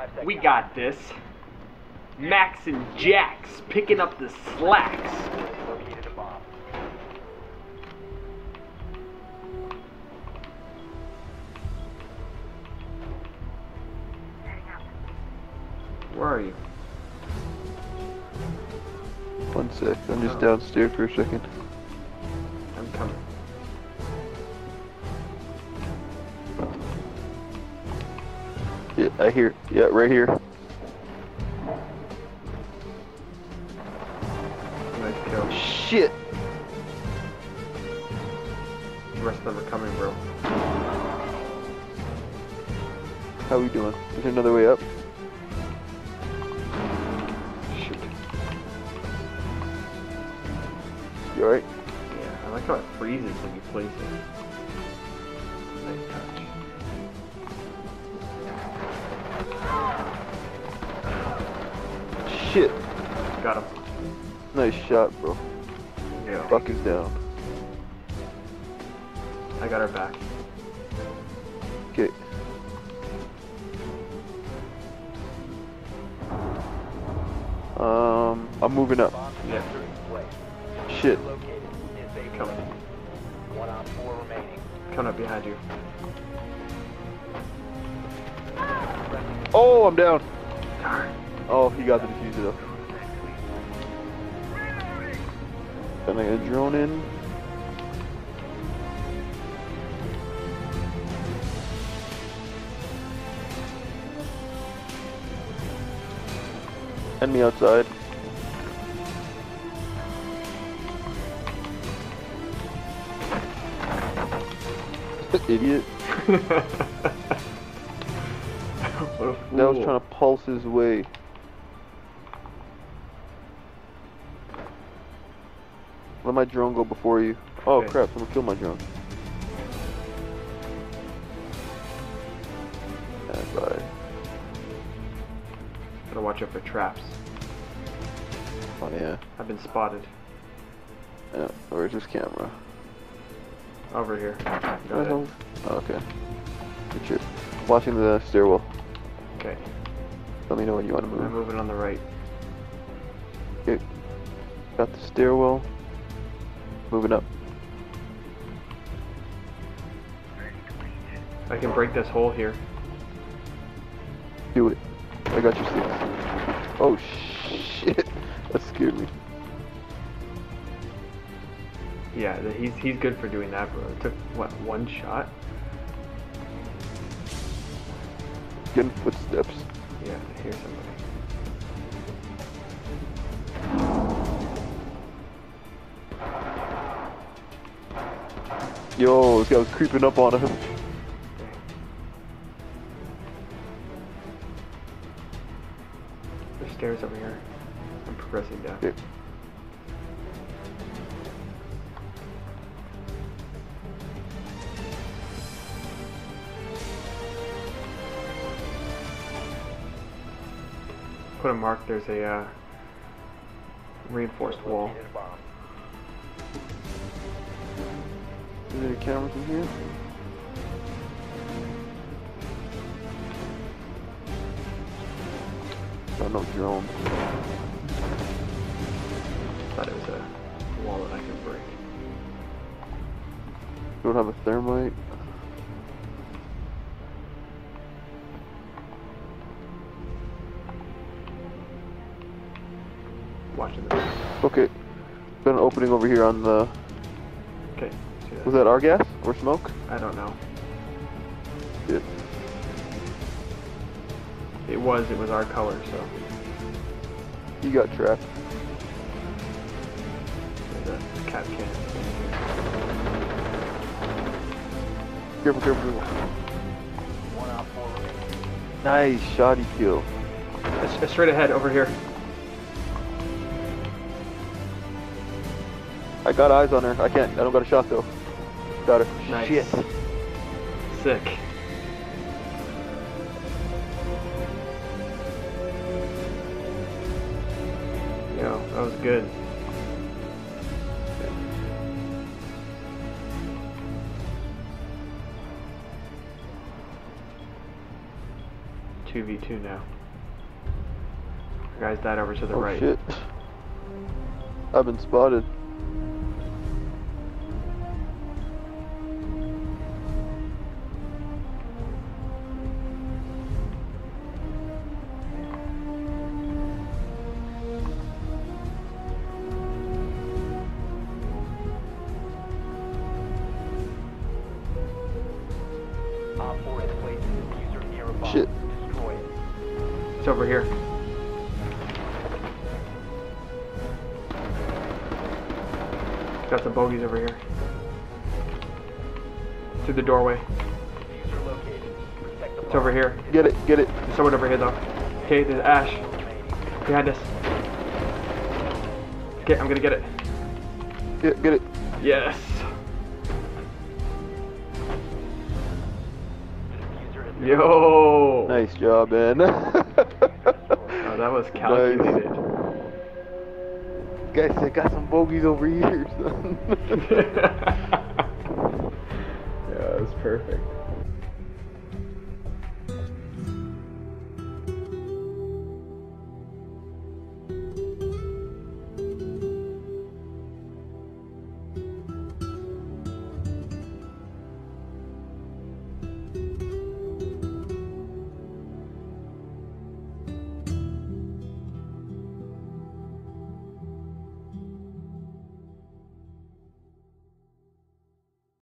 We got this. Maxx and Jaxx picking up the slacks. Where are you? One sec, I'm just downstairs for a second. I'm coming. Yeah, I hear. Yeah, right here. Nice kill. Shit! The rest of them are coming, bro. How we doing? Is there another way up? Shoot. You alright? Yeah, I like how it freezes when you place it. Nice touch. Shit! Got him. Nice shot, bro. Yeah. Fuck is down. I got her back. Okay. I'm moving up. Yeah. Shit. Coming. Coming up behind you. Oh, I'm down. Darn. Oh, he got the diffuser though. Then I got a drone in. Enemy outside. Idiot. What a fool. That was trying to pulse his way. Let my drone go before you. Oh Okay. crap, someone killed my drone. Bye. Gotta watch out for traps. Oh yeah. I've been spotted. Yeah. Where's this camera? Over here. Go ahead. Oh, okay. Good shit. Watching the stairwell. Okay. Let me know when you want to I'm move. moving on the right. Okay. Got the stairwell. Moving up. I can break this hole here. Do it. I got your sticks. Oh shit. That scared me. Yeah, he's good for doing that, bro. It took, what, one shot? Getting footsteps. Yeah, I hear somebody. Yo, this guy was creeping up on him. There's stairs over here. I'm progressing down. Okay. Put a mark, there's a reinforced wall. Is there a camera from here? Oh, no drone. Thought it was a wall that I could break. Don't have a thermite. Watching this. Okay. Got an opening over here on the... Okay, see that? Was that our gas or smoke? I don't know. Good. It was our color, so. You got trapped. There's a cat can. Careful, careful, careful. Nice shoddy kill. It's straight ahead, over here. I got eyes on her. I don't got a shot though. Got her. Nice. Shit. Sick. Yo, that was good. 2v1. 2v2 now. The guys died over to the right. Oh shit. I've been spotted. Shit. It's over here. Got some bogeys over here. Through the doorway. It's over here. Get it, get it. There's someone over here though. Okay, there's Ash. Behind us. Okay, I'm gonna get it. Get it. Yes. Yo. Nice job, man. Oh, that was calculated. Nice. Guys, I got some bogeys over here, son. Yeah, that was perfect.